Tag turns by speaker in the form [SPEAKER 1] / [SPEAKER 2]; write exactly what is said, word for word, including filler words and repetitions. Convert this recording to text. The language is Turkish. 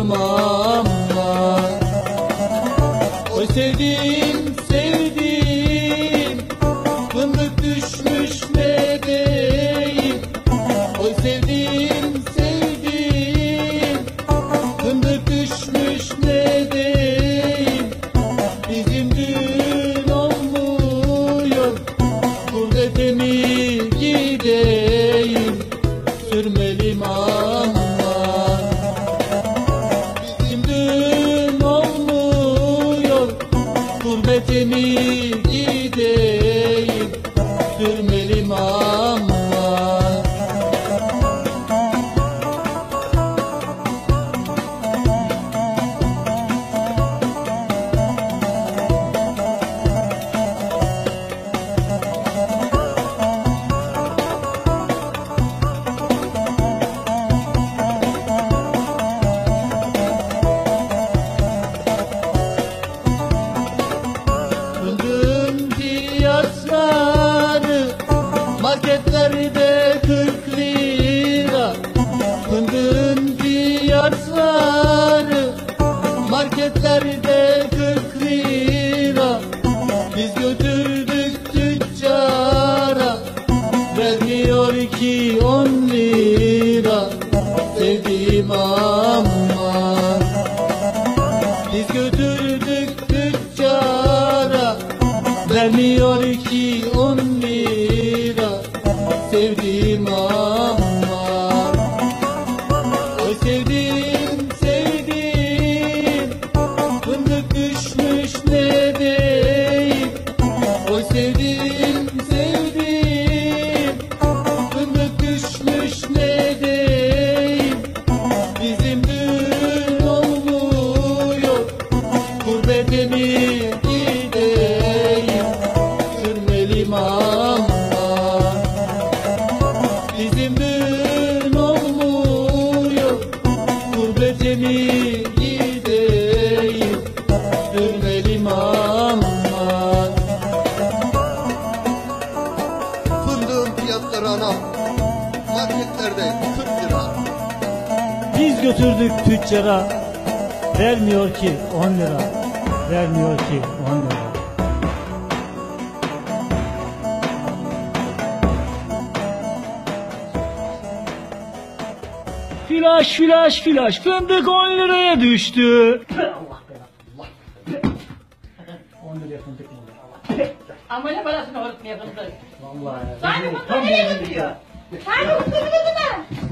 [SPEAKER 1] aman. Oy sevdim sevdim, fındık düşmüş ne deyim. Oy sevdim sevdim, fındık düşmüş ne deyim. Bizim düğün olmuyor, gurbete mi gideyim, sürmelim aman. Bizim düğün olmuyor, gurbete mi gideyim, sürmelim aman. Fındığın fiyatları marketlerde kırk lira. Fındığın fiyatları marketlerde kırk lira. Biz götürdük tüccara, vermiyor ki on lira. Sevdiğim aman. Biz götürdük tüccara, vermiyor ki on lira. Sevdiğim aman. Oy sevdim sevdim, fındık düşmüş ne deyim. Oy sevdim sevdim, fındık düşmüş ne deyim. Bizim düğün olmuyor, gurbete mi gideyim, sürmelim aman. Bizim düğün olmuyor, gurbete mi gideyim, sürmelim aman.
[SPEAKER 2] Fındığın fiyatları anam marketlerde kırk lira.
[SPEAKER 3] Biz götürdük tüccara, vermiyor ki on lira. Vermiyor ki on lira. Flaş flaş flaş, fındık on liraya düştü. Allah belanı, on liraya fındık mı olur?
[SPEAKER 4] Ama ne parasını öğretmeye fındık?
[SPEAKER 3] Vallahi ya.
[SPEAKER 4] Sani fındık nereye gidiyor? Sani fındık nereye gidiyor?